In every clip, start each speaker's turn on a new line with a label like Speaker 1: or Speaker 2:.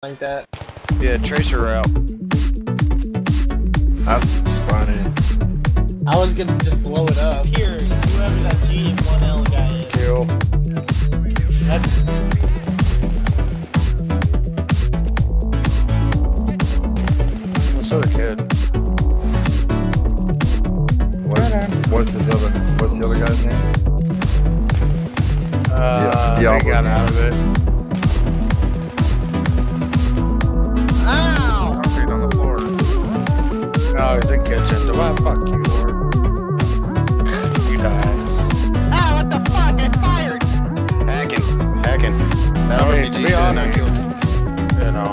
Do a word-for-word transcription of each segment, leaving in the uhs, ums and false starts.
Speaker 1: like that.
Speaker 2: Yeah, tracer route.
Speaker 3: That's funny.
Speaker 1: I was gonna just blow it up. Here, whoever that G and one L guy is.
Speaker 3: Kill.
Speaker 1: That's...
Speaker 3: What's the other kid? What, what's his other? What's the other guy's name?
Speaker 4: Uh,
Speaker 3: yeah,
Speaker 4: yeah, they got out of it.
Speaker 1: Ow!
Speaker 3: I'm feet on the floor.
Speaker 4: Oh, he's in kitchen. Well, fuck you, Lord. You died.
Speaker 1: Ah, what the fuck? I fired!
Speaker 2: Hacking. Hacking. That
Speaker 4: I
Speaker 2: would
Speaker 4: mean,
Speaker 2: be
Speaker 4: to be
Speaker 2: decent.
Speaker 4: honest, you know.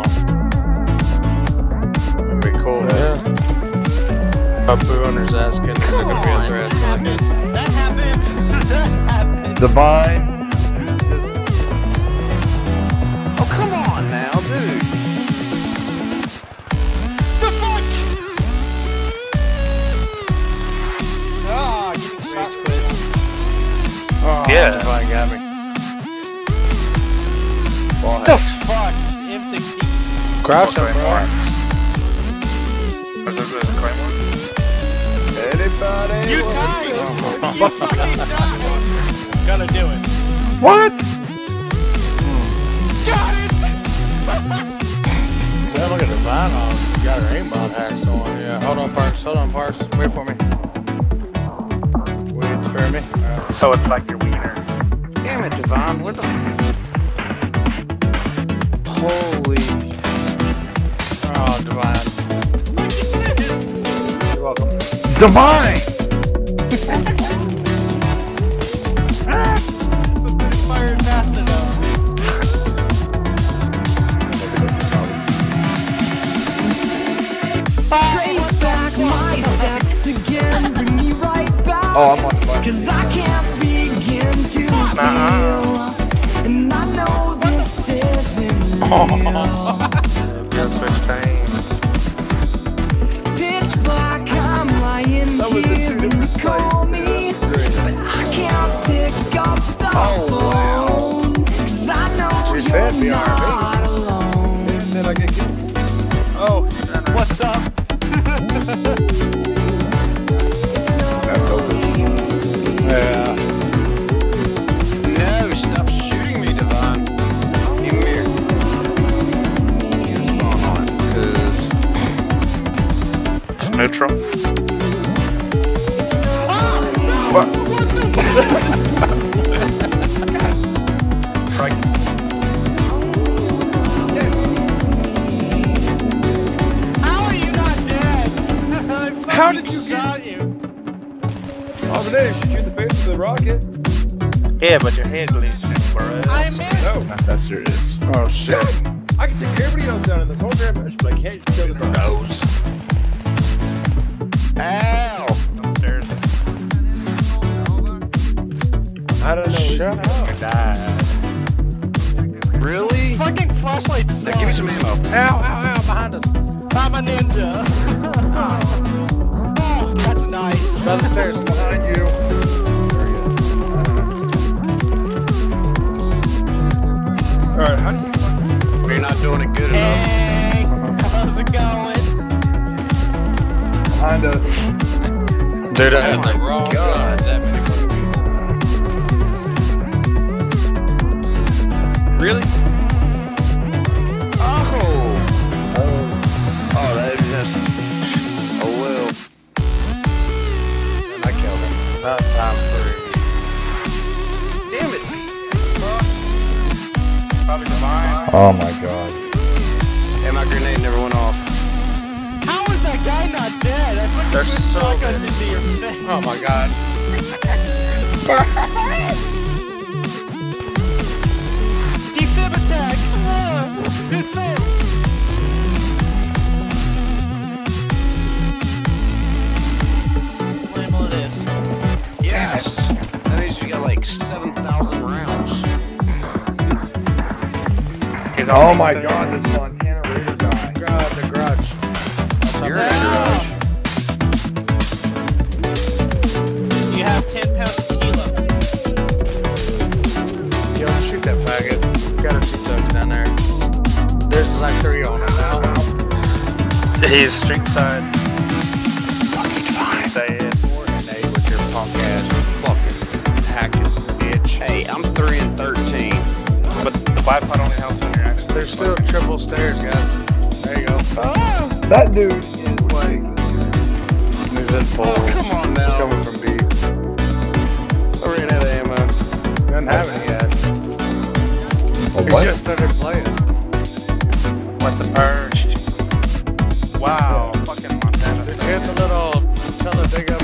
Speaker 4: It'd be cool to have Boo Hunter's asking, is there gonna be a threat like this?
Speaker 1: That happened! That happened!
Speaker 3: Divine.
Speaker 2: Oh, come on now, dude.
Speaker 1: The fuck? Ah, give me shot quit.
Speaker 4: Oh,
Speaker 2: Yeah.
Speaker 4: Divine got me.
Speaker 2: Ball
Speaker 1: The
Speaker 2: hacks.
Speaker 1: fuck? M sixteen.
Speaker 4: Crouch him, bro.
Speaker 3: Is this a claymore?
Speaker 2: Anybody?
Speaker 1: You died! You fucking died! Gotta do it.
Speaker 3: What?
Speaker 1: Got it!
Speaker 4: Yeah, look at Divine on. You got her aimbot hacks on. Yeah, hold on, Parks. Hold on, Parks. Wait for me. Wait for me. Uh,
Speaker 3: So it's like your wiener.
Speaker 2: Damn it, Devon. What the? Holy.
Speaker 4: oh, Divine.
Speaker 3: You're welcome. Divine.
Speaker 1: Fired fast enough.
Speaker 5: Trace back my steps again, bring me right back.
Speaker 3: Oh, I'm on Divine.
Speaker 5: Cause I can't begin to feel, and I know this isn't real.
Speaker 3: Gotta switch things.
Speaker 5: Pitch black, I'm lying here when you call me, but I can't pick up the phone. Cause I know
Speaker 4: She said
Speaker 5: you're
Speaker 4: be on her
Speaker 5: not alone.
Speaker 3: And then I get killed.
Speaker 1: Oh, what's up?
Speaker 5: It's not
Speaker 3: That focus.
Speaker 5: used to be.
Speaker 4: Yeah.
Speaker 2: No, stop shooting me, Devon. Give me here. Cause
Speaker 3: Neutral.
Speaker 2: What?
Speaker 1: How are you not dead? I
Speaker 3: How did
Speaker 1: fucking
Speaker 3: you get-
Speaker 1: shot you?
Speaker 3: All it is, shoot you in the face with a rocket.
Speaker 6: Yeah, but your head bleeds, bro.
Speaker 1: I missed.
Speaker 3: No. Not that serious.
Speaker 4: Oh, shit.
Speaker 3: I can take everybody else down in this whole damn match, but I can't kill the dog.
Speaker 4: Nose.
Speaker 2: Ow!
Speaker 6: Upstairs.
Speaker 3: I don't know.
Speaker 4: Shut up.
Speaker 6: I died.
Speaker 2: Really?
Speaker 1: Fucking flashlight sucks.
Speaker 2: Now give me some ammo.
Speaker 4: Ow, ow, ow, behind us.
Speaker 1: I'm a ninja. Oh, that's nice.
Speaker 4: By the stairs.
Speaker 3: Behind you. Alright, how do you...
Speaker 2: We're not doing it good enough.
Speaker 1: Hey, how's it going?
Speaker 3: Behind us.
Speaker 4: Dude, I
Speaker 2: Oh
Speaker 4: had the
Speaker 2: my
Speaker 4: wrong
Speaker 2: God.
Speaker 4: gun. That many
Speaker 2: Really? Oh! Oh, that is just... Oh, well.
Speaker 4: I killed him. Not time three.
Speaker 2: Damn it!
Speaker 6: Probably Divine.
Speaker 3: Oh my god.
Speaker 2: And my grenade never went off.
Speaker 1: How is that guy not dead? I put
Speaker 6: They're
Speaker 1: two
Speaker 6: so
Speaker 1: shotguns into your face.
Speaker 4: Oh my god.
Speaker 1: Defib attack! Ah, it failed! Flammable it is.
Speaker 2: Yes! That means you got like seven thousand rounds.
Speaker 6: He's
Speaker 3: Oh
Speaker 6: on
Speaker 3: my
Speaker 6: the-
Speaker 3: god, this Montana Raider guy.
Speaker 4: God, the grudge.
Speaker 2: You're in
Speaker 1: Ah.
Speaker 2: garage.
Speaker 1: You have ten pounds of tequila.
Speaker 4: Yo, shoot that faggot. Got a two tucks down there. There's his I three on it now.
Speaker 6: He's street side.
Speaker 4: Say it. Four and eight with your punk ass fucking hacking bitch.
Speaker 2: Hey, I'm three and thirteen.
Speaker 6: But the bipod only helps when you're actually.
Speaker 4: There's still triple stairs, guys. There you go.
Speaker 2: Ah,
Speaker 3: That dude is like.
Speaker 4: He's in full.
Speaker 2: oh, come on now.
Speaker 4: Coming from B.
Speaker 2: I ran out of ammo.
Speaker 4: Doesn't have any yet.
Speaker 3: Oh,
Speaker 4: He
Speaker 3: what?
Speaker 4: just started playing.
Speaker 6: What the purge? Wow, fucking Montana.
Speaker 4: Did you hit the little Talladega